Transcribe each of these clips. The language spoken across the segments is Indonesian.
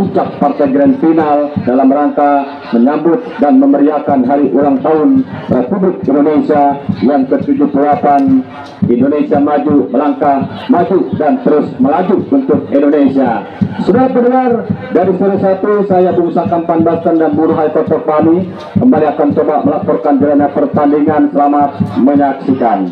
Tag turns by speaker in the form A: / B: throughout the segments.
A: puncak partai grand final dalam rangka menyambut dan memeriahkan hari ulang tahun Republik Indonesia yang ke-78. Indonesia maju, melangkah maju dan terus melaju untuk Indonesia. Sudah pendengar, dari sore 1 saya Bung Sakam Pandasan dan Buruh Haikotop kami kembali akan coba melaporkan jalannya pertandingan. Selamat menyaksikan.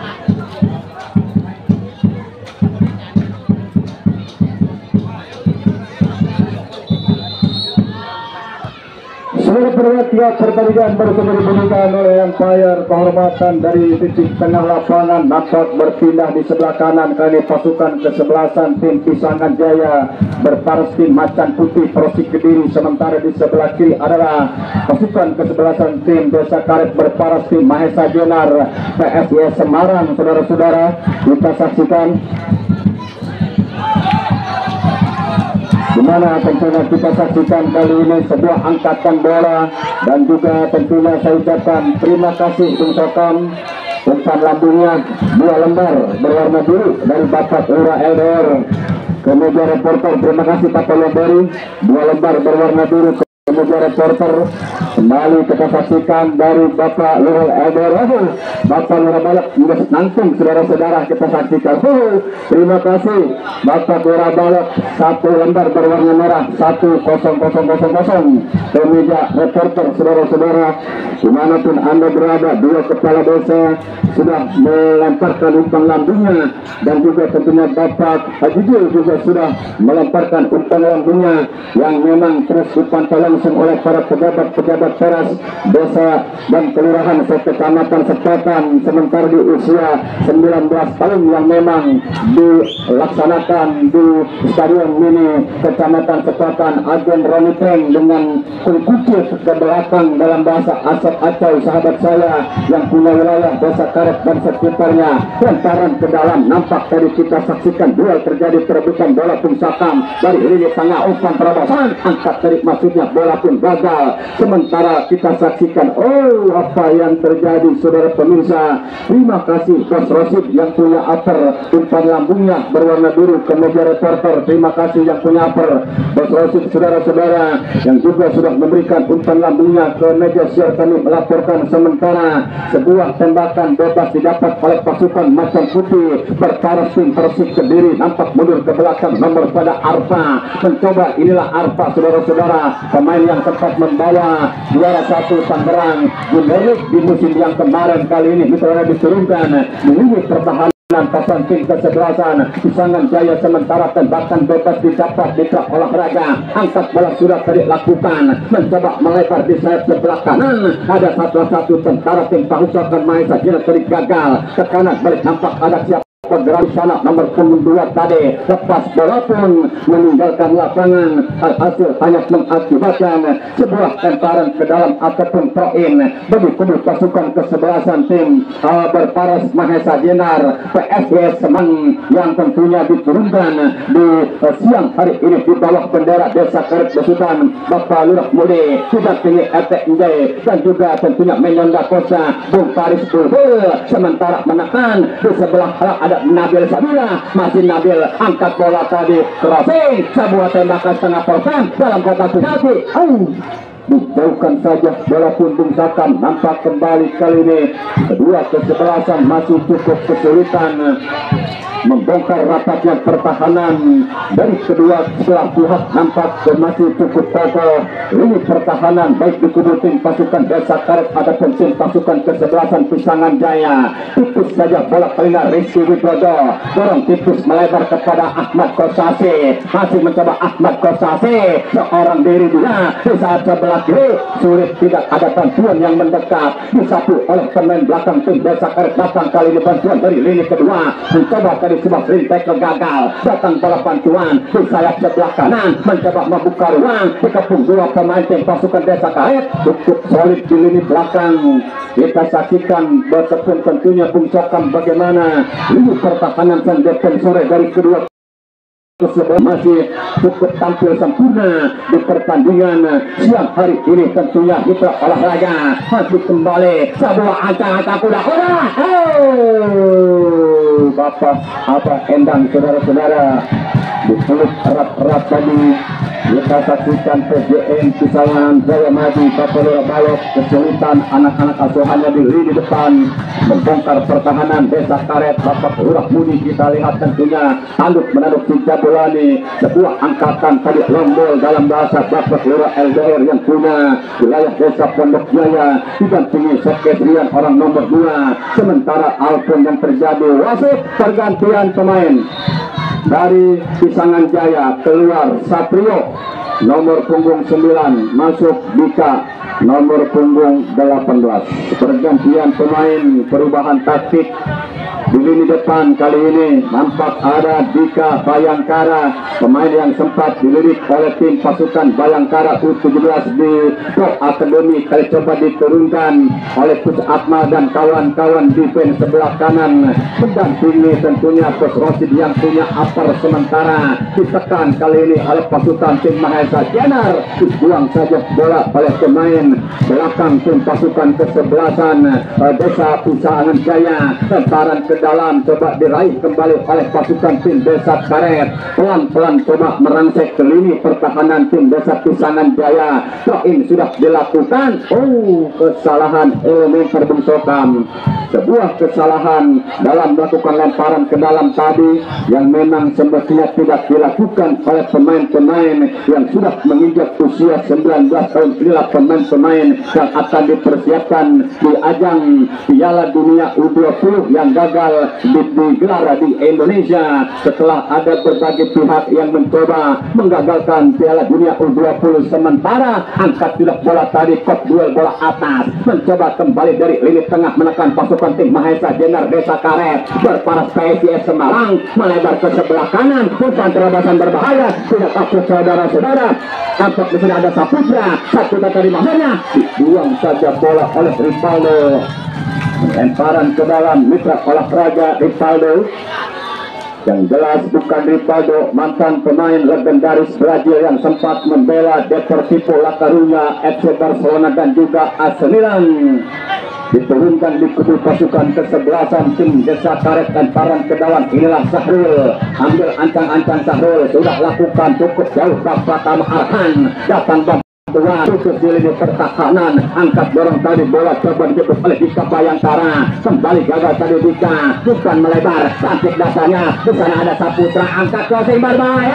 A: Seluruh perwakilan pertandingan baru saja diberikan oleh umpire. Kehormatan dari titik tengah lapangan nampak berpindah di sebelah kanan. Kali pasukan kesebelasan tim Pisangan Jaya berparas tim Macan Putih Persik Kediri. Sementara di sebelah kiri adalah pasukan kesebelasan tim Desa Karet berparas tim Mahesa Jenar PSIS Semarang. Saudara-saudara, kita saksikan dimana tentunya kita saksikan kali ini sebuah angkatan bola, dan juga tentunya saya ucapkan terima kasih Bung Sakam. Umpan lambungnya 2 lembar berwarna biru dari Bapak Lurah LDR. Kemudian reporter, terima kasih Pak Lemberi, 2 lembar berwarna biru. Kemudian reporter kembali kita saksikan dari Bapak Lurah LDR. Bapak Lurah Balak juga langsung saudara-saudara kita saksikan. Terima kasih Bapak Lurah Balak, 1 lembar berwarna merah 10000. Kemudian reporter saudara-saudara dimanapun Anda berada, 2 kepala desa sudah melemparkan umpan lambungnya, dan juga tentunya Bapak Haji juga sudah melemparkan umpan lambungnya yang memang terus dipantau langsung oleh para pejabat-pejabat teras desa dan kelurahan serta kecamatan Sepatan. Sementara di usia 19 tahun yang memang dilaksanakan di Stadion Mini Kecamatan Sepatan, Agen Roni Peng dengan kucing ke belakang dalam bahasa Asap Acau, sahabat saya yang punya wilayah Desa Karet dan sekitarnya, lemparan ke dalam. Nampak tadi kita saksikan duel terjadi, perebutan bola Bung Sakam dari lini tengah, umpan terobosan angkat dari maksudnya bola pun gagal. Sementara kita saksikan apa yang terjadi saudara pemirsa. Terima kasih Bos Rosid yang punya upper, umpan lambungnya berwarna biru. Kemudian reporter, terima kasih yang punya upper Bos Rosid, saudara-saudara yang juga sudah memberikan umpan lambungnya ke meja siar. Kami melaporkan sementara sebuah tembakan bebas didapat oleh pasukan Macan Putih berparas tim Persik Kediri. Nampak mundur ke belakang nomor pada Arfa, mencoba. Inilah Arfa saudara-saudara, pemain yang sempat membawa juara 1 Tangerang Junior League di musim yang kemarin. Kali ini misalnya diturunkan di lini pertahanan pasang tim kesebelasan Pisangan Jaya. Sementara tembakan bebas didapat di truk olahraga, angkat bola sudah tadi lakukan, mencoba melebar di sayap sebelah kanan. Ada satu tentara tim Pahusakan Mahesa Jenar tadi gagal ke kanan, balik nampak ada siapa bergerak di sana nomor 2 tadi lepas bola pun meninggalkan lapangan. Hasil hanya mengakibatkan sebuah lemparan ke dalam ataupun throw-in bagi kubu pasukan kesebelasan tim berparas Mahesa Jenar PSIS Semarang yang tentunya diturunkan di siang hari ini di bawah bendera Desa Karet Besutan Bapak Lurah Mudi, sudah tinggi RTNJ, dan juga tentunya Menyonda Kosa Bung Paris Bulbul. Sementara menekan di sebelah ada Nabil Sabila, masih Nabil angkat bola tadi crossing, sebuah tembakan setengah persen dalam kotak penalti. Dijauhkan saja bola pun Bung Sakam. Nampak kembali kali ini kedua kesebelasan masih cukup kesulitan membongkar rapatnya pertahanan dari kedua belah pihak. Nampak masih cukup kokoh lini pertahanan baik di kubu tim pasukan Desa Karet ataupun tim pasukan kesebelasan Pisangan Jaya. Tipis saja bola kali ini Rizky Widodo, dorong tipis melebar kepada Ahmad Kosasi, masih mencoba Ahmad Kosasi seorang diri dia di saat sebelah kiri, sulit, tidak ada bantuan yang mendekat, disapu oleh pemain belakang tim Desa Karet. Datang kali ini bantuan dari lini kedua, mencoba tadi sebuah sprint tackle gagal, datang bola bantuan di sayap sebelah kanan, mencoba membuka ruang, dikepung 2 pemain tim pasukan Desa Karet, cukup solid di lini belakang. Kita saksikan bertepung tentunya Bung Sakam bagaimana lini pertahanan dan defensor dari kedua masih cukup tampil sempurna di pertandingan siang hari ini. Tentunya Mitra Olahraga masih kembali sebuah angka-angka kuda-kuda. Bapak apa endang saudara-saudara, dipeluk erat-erat tadi. Kita saksikan PJM Pisangan Jaya Maju Kapolda Balok kesulitan anak-anak asuhannya di lini depan membongkar pertahanan Desa Karet. Bapak Lurah Budi kita lihat tentunya tanduk menanduk si Jabulani, sebuah angkatan tadi lombol dalam bahasa Bapak Lurah LDR yang punya wilayah Desa Pondok Jaya didampingi Sekretrian orang nomor 2. Sementara Alpun yang terjadi wasit pergantian pemain dari Pisangan Jaya, keluar Satrio nomor punggung 9, masuk Dika nomor punggung 18. Pergantian pemain, perubahan taktik di lini depan kali ini nampak ada Dika Bayangkara, pemain yang sempat dilirik oleh tim pasukan Bayangkara U17 di Top Academy, kali coba diturunkan oleh Coach Akmal dan kawan-kawan defense sebelah kanan, mendampingi tentunya Coach Rosid yang punya upper. Sementara ditekan kali ini oleh pasukan tim Mahesa Jenar, dibuang saja bola oleh pemain belakang tim pasukan kesebelasan Desa Pisangan Jaya. Lemparan ke dalam coba diraih kembali oleh pasukan tim Desa Karet, pelan-pelan coba merangsek ke lini pertahanan tim Desa Pisangan Jaya. Poin sudah dilakukan. Kesalahan elemen Bung Sokam, sebuah kesalahan dalam melakukan lemparan ke dalam tadi yang memang semestinya tidak dilakukan oleh pemain-pemain yang sudah menginjak usia 19 tahun. Inilah pemain-pemain yang akan dipersiapkan di ajang Piala Dunia U20 yang gagal digelar di Indonesia setelah ada berbagai pihak yang mencoba menggagalkan Piala Dunia U20. Sementara angkat tidak bola tadi, kop duel bola atas, mencoba kembali dari lini tengah menekan pasukan tim Mahesa Jenar Desa Karet. Berparas PSIS Semarang melebar ke sebelah kanan, bukan terobosan berbahaya, tidak takut saudara-saudara. Tampak di sini ada Saputra, satu tadi mahanya dibuang saja bola oleh Rivaldo. Lemparan ke dalam mitra olahraga Rivaldo, yang jelas bukan Rivaldo, mantan pemain legendaris Brazil yang sempat membela Deportivo La Coruña, FC Barcelona dan juga AC Milan. Diturunkan di kubu pasukan kesebelasan tim Desa Karet. Lemparan ke dalam, inilah Sahrul, ambil ancang-ancang Sahrul, sudah lakukan cukup jauh. Pratama Arhan datang bantuan khusus di lini pertahanan, angkat dorong tadi, bola coba dijemput oleh Dika Bayangkara, kembali gagal tadi Dika, bukan melebar, cantik dasarnya. Di sana ada Saputra, angkat crossing berbahaya.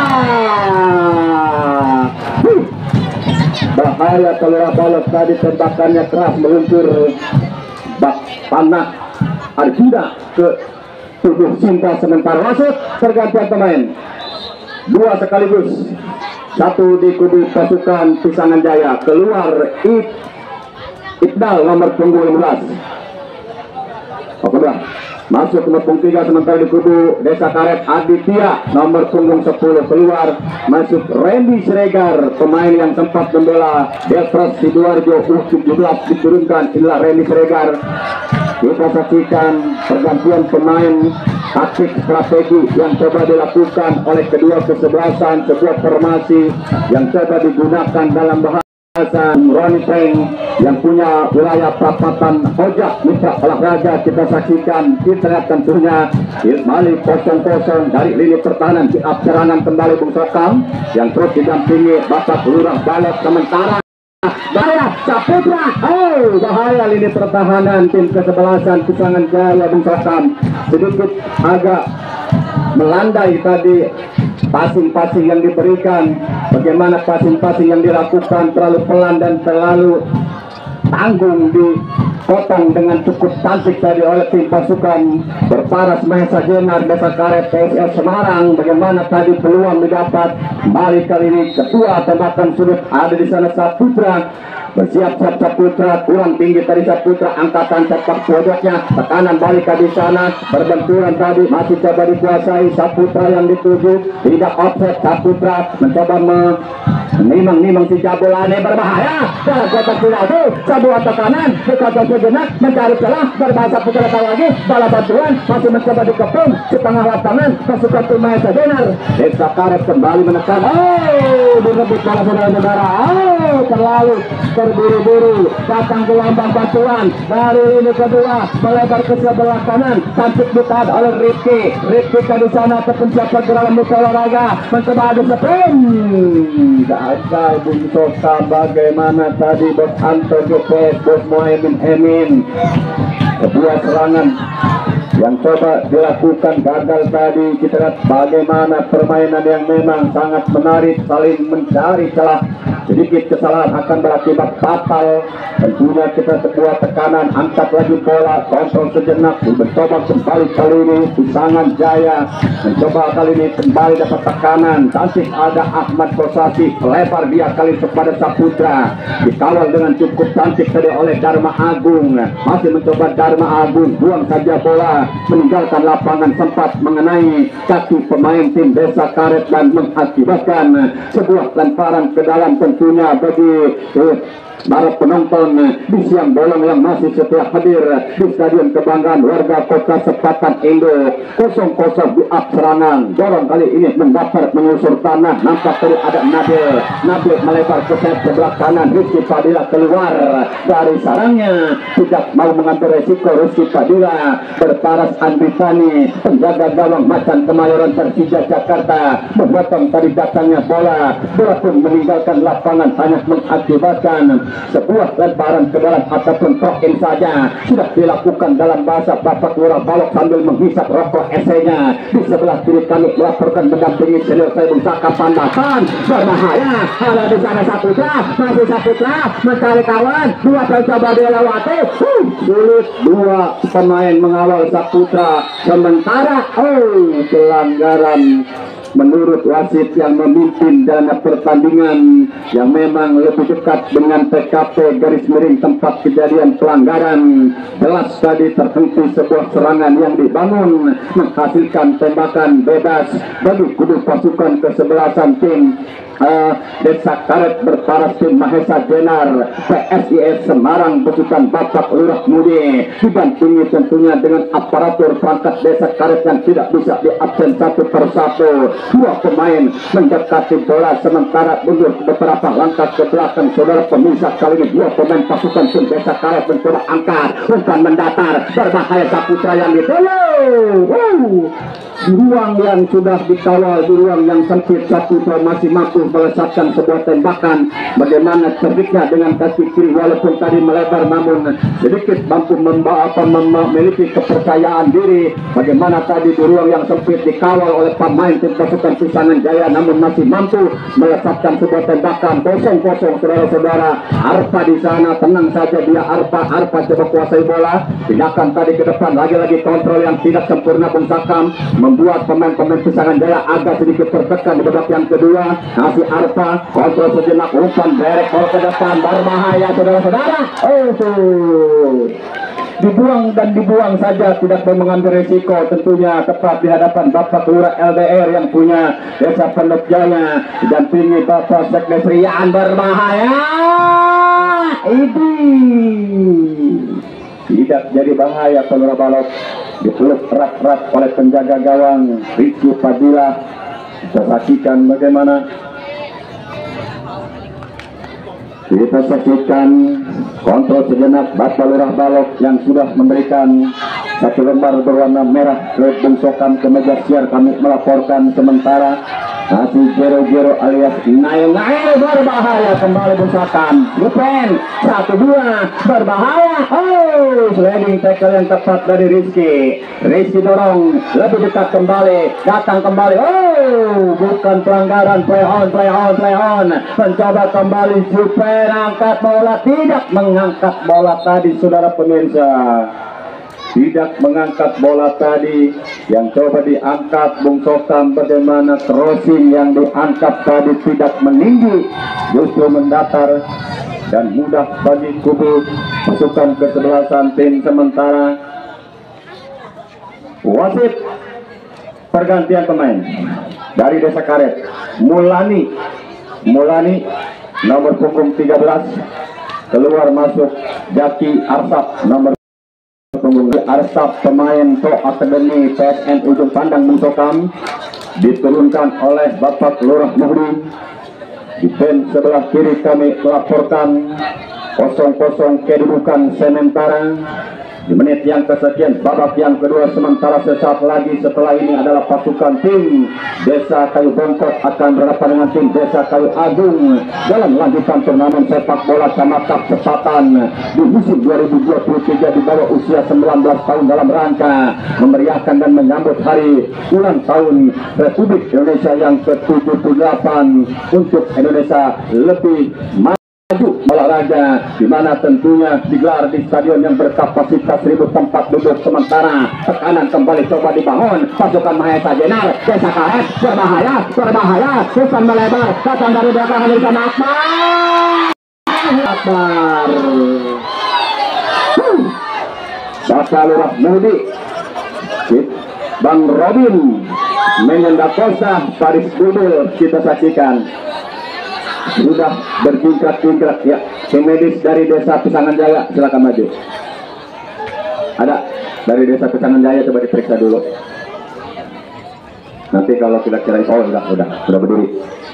A: Bahaya Kelura Balok tadi, tembakannya keras meluncur panah Arjuna ke tubuh Sinta. Sementara wasit pergantian pemain, dua sekaligus, satu di kubu pasukan Pisangan Jaya, keluar Iqbal nomor punggung 15. Oke, masuk nomor punggung 3. Sementara di kubu Desa Karet Aditya nomor punggung 10, keluar masuk Randy Siregar, pemain yang sempat membela Deltras Sidoarjo U17, diturunkan. Inilah Randy Siregar. Kita saksikan pergantian pemain, taktik strategi yang coba dilakukan oleh kedua kesebelasan, sebuah formasi yang coba digunakan dalam bahasa Ronnie Peng yang punya wilayah perapatan Ojak mitra olahraga. Kita saksikan, kita lihat tentunya Balik 0-0 dari lini pertahanan. Di serangan kembali Bung Sokam yang terus didampingi Bapak Lurah Balok. Sementara bahaya Saputra, bahaya lini pertahanan tim kesebelasan Pisangan Jaya. Bung Sokam sedikit agak melandai tadi passing-passing yang diberikan. Bagaimana passing-passing yang dilakukan terlalu pelan dan terlalu tanggung, dipotong dengan cukup cantik tadi oleh tim pasukan Berparas Mahesa Jenar Desa Karet PSIS Semarang. Bagaimana tadi peluang didapat kembali kali ini, ketua tembakan sudut ada di sana Saputra. Bersiap-siap Saputra, kurang tinggi tadi Saputra, angkatan sepak pojoknya, tekanan balik di sana, berbenturan tadi, masih coba dikuasai Saputra yang dituju, tidak offset. Saputra mencoba menimang-nimang si Jabulani, berbahaya dalam kotak penalti. Sebuah tekanan, buka sejenak, mencari celah, berbahasa Putra lagi, bala bantuan, masih mencoba dikepung, setengah lapangan, pasukan tim Mahesa Jenar Desa Karet kembali menekan, direbut bola saudara-saudara. terlalu terburu-buru datang ke lambang bantuan dari lini kedua, melebar ke sebelah kanan, cantik ditahan oleh Rifki di sana terpencet pergerakan muka olahraga, mencoba ada sprint, gagal Bung Soka. Bagaimana tadi Bos Anto Jopes, Bos Mohaimin Emin, sebuah serangan yang coba dilakukan gagal tadi. Kita lihat bagaimana permainan yang memang sangat menarik, saling mencari celah. Sedikit kesalahan akan berakibat fatal. Tentunya kita sebuah tekanan, angkat lagi bola, kontrol sejenak, mencoba kembali kali ini Usangan Jaya, mencoba kali ini kembali dapat tekanan. Cantik ada Ahmad Kosasi, lebar dia kali kepada Saputra, dikawal dengan cukup cantik tadi oleh Dharma Agung. Masih mencoba Dharma Agung, buang saja bola, meninggalkan lapangan, sempat mengenai kaki pemain tim Desa Karet dan mengakibatkan sebuah lemparan ke dalam. Tentunya bagi para penonton di siang bolong yang masih setia hadir di Stadion Kebanggaan Warga Kota Sepatan Indo, 0-0 di serangan. Dorong kali ini mendapat menyusur tanah, nampak tadi ada Nabil melebar ke sayap sebelah kanan. Rizky Padilla keluar dari sarangnya, tidak mau mengambil resiko. Rizky Padilla berparas Andritani, penjaga gawang Macan Kemayoran Persija Jakarta, memotong tadi datangnya bola pun meninggalkan lapangan, hanya mengakibatkan sebuah lemparan ke dalam ataupun throw-in saja sudah dilakukan dalam bahasa Bapak Lurah Balok sambil menghisap rokok esenya. Di sebelah kiri kami melaporkan mendampingi senior saya Bung Saka Pandatan, berbahaya. Ada di sana Saputra, masih Saputra mencari kawan, dua coba dia lewati, sulit dua pemain mengawal Saputra. Sementara pelanggaran menurut wasit yang memimpin dalam pertandingan, yang memang lebih dekat dengan TKP garis miring tempat kejadian pelanggaran. Jelas tadi terhenti sebuah serangan yang dibangun menghasilkan tembakan bebas bagi kubu pasukan kesebelasan tim Desa Karet berparas tim Mahesa Jenar PSIS Semarang besutan Bapak Lurah Mudi, dibantingi tentunya dengan aparatur perangkat Desa Karet yang tidak bisa diabsen satu persatu. Dua pemain mendekati bola sementara mundur beberapa langkah ke belakang. Saudara pemirsa, kali ini dua pemain pasukan tim Desa Karet mencoba angkat, bukan mendatar, berbahaya. Saputra yang ditolong. Di ruang yang sudah dikawal, di ruang yang sempit, Saputra masih mampu melesatkan sebuah tembakan. Bagaimana cerdiknya dengan kaki kiri, walaupun tadi melebar namun sedikit mampu memiliki kepercayaan diri. Bagaimana tadi di ruang yang sempit dikawal oleh pemain tim pasukan Usangan Jaya namun masih mampu melesatkan sebuah tembakan. 0-0 saudara-saudara. Arpa di sana tenang saja dia. Arpa coba kuasai bola, pindahkan tadi ke depan, lagi-lagi kontrol yang tidak sempurna Bung Sakam, membuat pemain-pemain Usangan Jaya agak sedikit tertekan di babak yang kedua. Masih Arpa, kontrol sejenak, umpan derek bola ke depan, berbahaya saudara-saudara. Dibuang dan dibuang saja, tidak mau mengambil risiko. Tentunya tepat di hadapan Bapak Lurah LDR yang punya Desa Pondok Jaya, didampingi Bapak Sekdes Rian. Berbahaya ini tidak jadi bahaya. Pelurah Balok dipeluk erat-erat oleh penjaga gawang Rizky Padilla. Kita saksikan bagaimana, kita saksikan kontrol sejenak Bapak Lurah Balok yang sudah memberikan satu lembar berwarna merah ke Bung Sokam ke meja siar. Kami melaporkan sementara masih Jero alias Nail berbahaya kembali Bung Sokam. Depan 1-2 berbahaya. Sliding tackle yang tepat dari Rizky dorong lebih dekat kembali, datang kembali. Bukan pelanggaran, play on. Mencoba kembali Super, angkat bola, tidak mengangkat bola tadi saudara pemirsa. Tidak mengangkat bola tadi yang coba diangkat Bung Sokam. Bagaimana crossing yang diangkat tadi tidak meninggi, justru mendatar dan mudah bagi kubu pasukan kesebelasan tim. Sementara wasit pergantian pemain dari Desa Karet, Mulani nomor punggung 13, keluar masuk Jaki Arsap nomor punggung Arsap, pemain Pro Akademi PSN Ujung Pandang Bung Sokam, diturunkan oleh Bapak Lurah Muhri. Di pen sebelah kiri kami melaporkan 0-0 kedudukan sementara di menit yang kesekian babak yang kedua. Sementara sesaat lagi setelah ini adalah pasukan tim Desa Kayu Bongkok akan berhadapan dengan tim Desa Kayu Agung dalam lanjutan turnamen sepak bola Camatap Cepatan di musim 2023 di bawah usia 19 tahun dalam rangka memeriahkan dan menyambut hari ulang tahun Republik Indonesia yang ke-78 untuk Indonesia lebih maju olahraga, di mana tentunya digelar di stadion yang berkapasitas 1000 tempat duduk. Sementara tekanan kembali coba dibangun pasukan Mahesa Jenar. Desa Karet berbahaya bukan melebar, datang dari belakang Amerika Akbar Bapak Lurah Mudi Bang Robin Menenda Kosta Paris Bubul kita saksikan sudah bertingkat-tingkat ya. Tim medis dari Desa Pisangan Jaya silakan maju. Ada dari Desa Pisangan Jaya, coba diperiksa dulu. Nanti kalau kira-kira udah berdiri.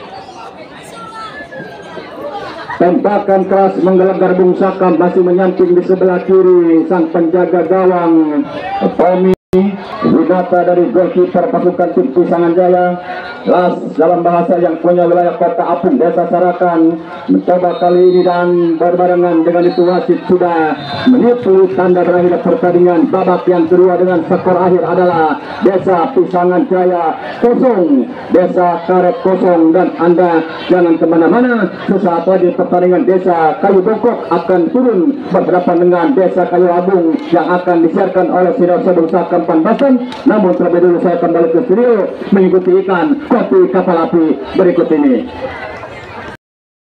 A: Tembakan keras menggelegar Bung Sakam, masih menyamping di sebelah kiri sang penjaga gawang Tommy Winata dari goalkeeper pasukan tim Pisangan Jaya. Las dalam bahasa yang punya wilayah Kota Apung Desa Sarakan mencoba kali ini dan berbarengan dengan itu wasit sudah menipu tanda terakhir pertandingan babak yang kedua dengan skor akhir adalah Desa Pisangan Jaya 0, Desa Karet 0. Dan Anda jangan kemana-mana, sesaat lagi pertandingan Desa Kayu Bongkok akan turun berhadapan dengan Desa Kayu Agung yang akan disiarkan oleh Sinar Sebung Sakam Panbasan. Namun terlebih dulu saya kembali ke studio mengikuti iklan kopi kapal api berikut ini.